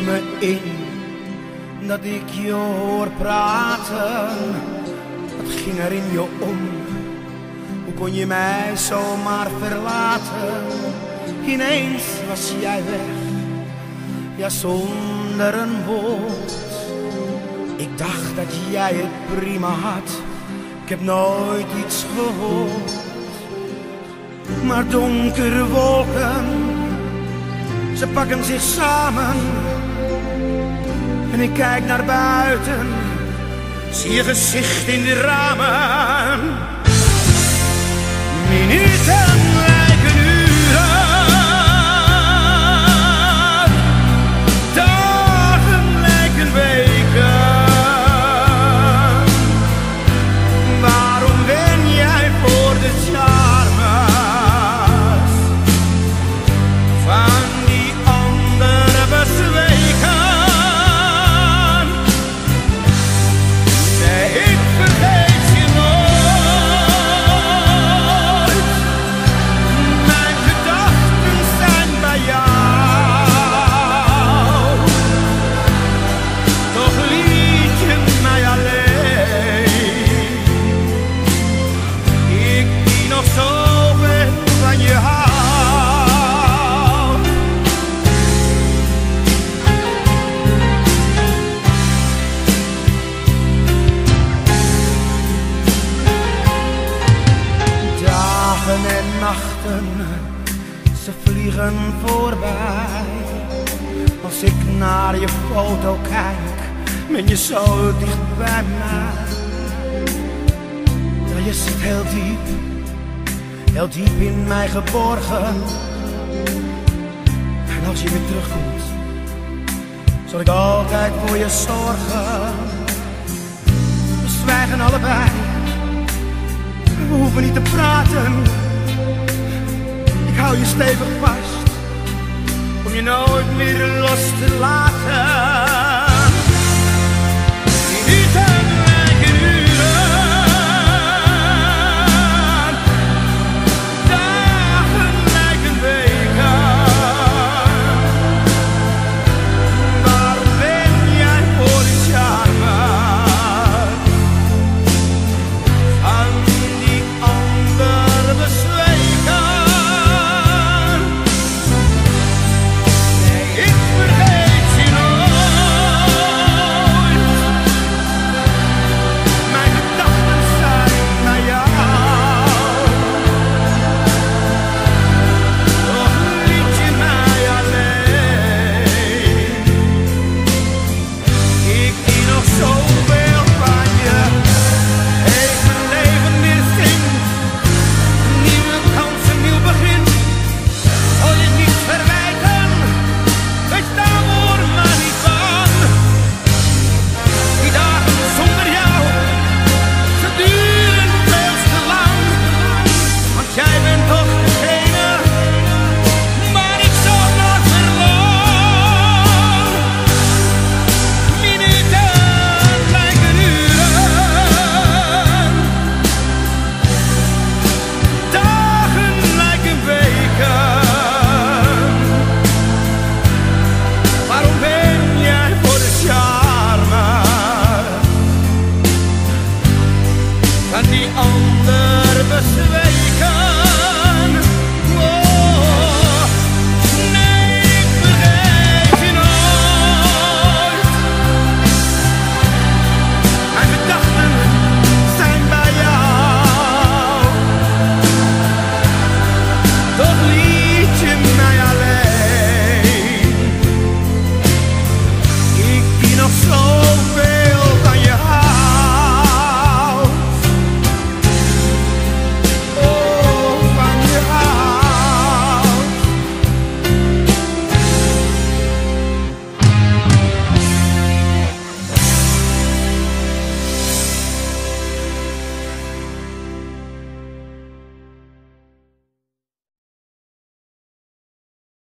me in dat ik je hoor praten. Wat ging er in je om? Hoe kon je mij zomaar verlaten? Ineens was jij weg, ja zonder een woord. Ik dacht dat jij het prima had, ik heb nooit iets gehoord. Maar donkere wolken, ze pakken zich samen. En ik kijk naar buiten, zie je gezicht in de ramen. Minuten lijken uren, dagen lijken weken. Waarom ben jij voor de charmes van die andere bezweken? Nee, ik vergeet je nooit. Mijn gedachten zijn bij jou. Toch liet je mij alleen. Ik die nog zoveel van je hou. Dagen en nachten, ze vliegen voorbij. Als ik naar je foto kijk, ben je zo dicht bij mij. Ja, je zit heel diep in mij geborgen. En als je weer terugkomt, zal ik altijd voor je zorgen. We zwijgen allebei, we hoeven niet te praten. Ik hou je stevig vast, om je nooit meer los te laten.